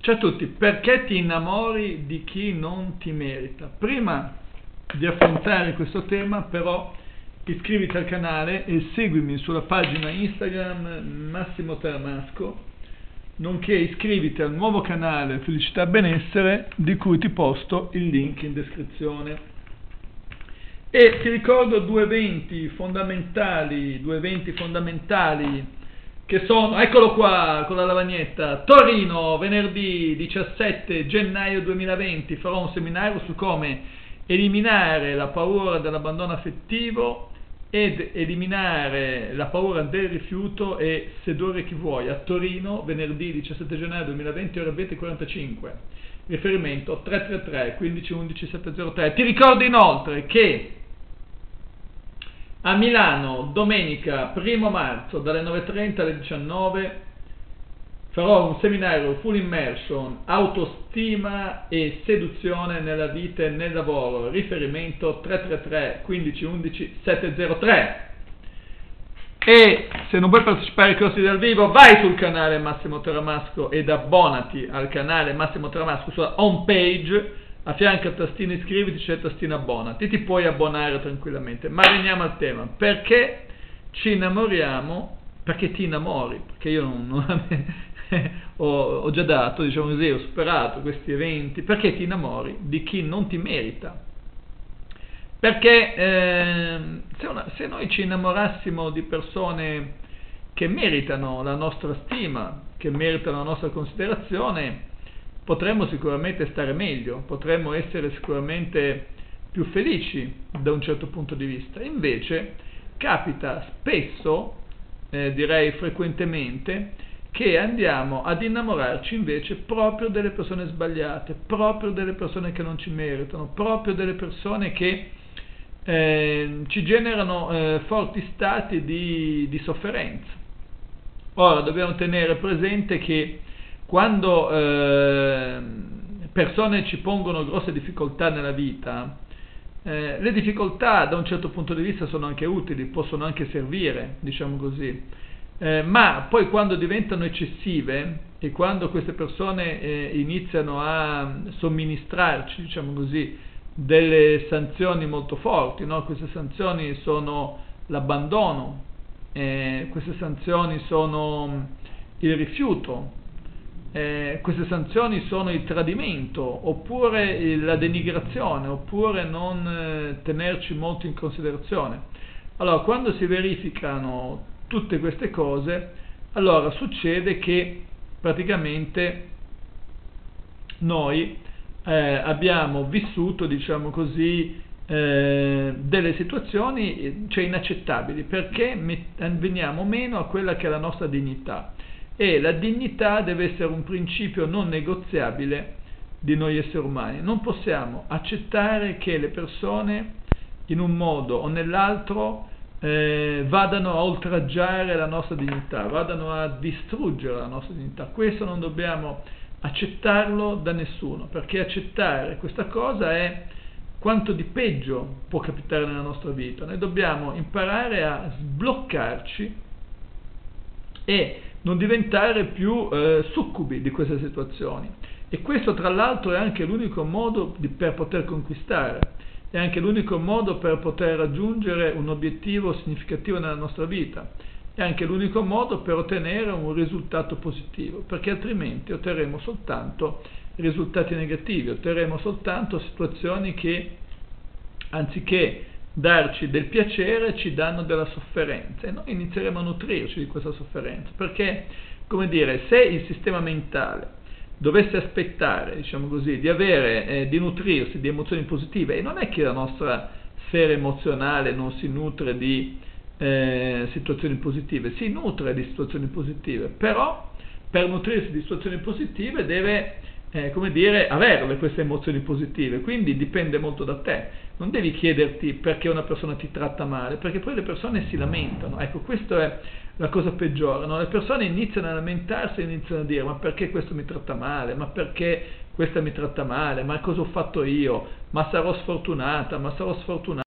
Ciao a tutti, perché ti innamori di chi non ti merita? Prima di affrontare questo tema, però, iscriviti al canale e seguimi sulla pagina Instagram Massimo Taramasco, nonché iscriviti al nuovo canale Felicità e Benessere, di cui ti posto il link in descrizione. E ti ricordo due eventi fondamentali che sono, eccolo qua con la lavagnetta, Torino, venerdì 17 gennaio 2020, farò un seminario su come eliminare la paura dell'abbandono affettivo ed eliminare la paura del rifiuto e sedurre chi vuoi, a Torino, venerdì 17 gennaio 2020, ore 20:45, riferimento 333 15 11 703. Ti ricordo inoltre che a Milano, domenica 1 marzo, dalle 9:30 alle 19, farò un seminario full immersion, autostima e seduzione nella vita e nel lavoro, riferimento 333 15 11 703. E se non vuoi partecipare ai corsi dal vivo, vai sul canale Massimo Taramasco ed abbonati al canale Massimo Taramasco sulla home page. A fianco al tastino iscriviti c'è il tastino abbonati, ti puoi abbonare tranquillamente. Ma veniamo al tema: perché ci innamoriamo? Perché ti innamori? Perché io ho già dato, diciamo così, ho superato questi eventi. Perché ti innamori di chi non ti merita? Perché se noi ci innamorassimo di persone che meritano la nostra stima, che meritano la nostra considerazione, potremmo sicuramente stare meglio, potremmo essere sicuramente più felici da un certo punto di vista. Invece capita spesso, direi frequentemente, che andiamo ad innamorarci invece proprio delle persone sbagliate, proprio delle persone che non ci meritano, proprio delle persone che ci generano forti stati di sofferenza. Ora dobbiamo tenere presente che quando persone ci pongono grosse difficoltà nella vita, le difficoltà da un certo punto di vista sono anche utili, possono anche servire, diciamo così, ma poi quando diventano eccessive e quando queste persone iniziano a somministrarci, diciamo così, delle sanzioni molto forti, no? Queste sanzioni sono l'abbandono, queste sanzioni sono il rifiuto, queste sanzioni sono il tradimento, oppure la denigrazione, oppure non tenerci molto in considerazione. Allora, quando si verificano tutte queste cose, allora succede che praticamente noi abbiamo vissuto, diciamo così, delle situazioni inaccettabili, perché veniamo meno a quella che è la nostra dignità. E la dignità deve essere un principio non negoziabile di noi esseri umani. Non possiamo accettare che le persone in un modo o nell'altro vadano a oltraggiare la nostra dignità, vadano a distruggere la nostra dignità. Questo non dobbiamo accettarlo da nessuno, perché accettare questa cosa è quanto di peggio può capitare nella nostra vita. Noi dobbiamo imparare a sbloccarci e non diventare più succubi di queste situazioni. E questo, tra l'altro, è anche l'unico modo per poter conquistare, è anche l'unico modo per poter raggiungere un obiettivo significativo nella nostra vita, è anche l'unico modo per ottenere un risultato positivo, perché altrimenti otterremo soltanto risultati negativi, otterremo soltanto situazioni che, anziché darci del piacere, ci danno della sofferenza, e noi inizieremo a nutrirci di questa sofferenza, perché, come dire, se il sistema mentale dovesse aspettare, diciamo così, di avere, di nutrirsi di emozioni positive, e non è che la nostra sfera emozionale non si nutre di situazioni positive, si nutre di situazioni positive, però per nutrirsi di situazioni positive deve averle queste emozioni positive, quindi dipende molto da te. Non devi chiederti perché una persona ti tratta male, perché poi le persone si lamentano. Ecco, questa è la cosa peggiore, no? Le persone iniziano a lamentarsi e iniziano a dire: ma perché questo mi tratta male, ma perché questa mi tratta male, ma cosa ho fatto io, ma sarò sfortunata, ma sarò sfortunato.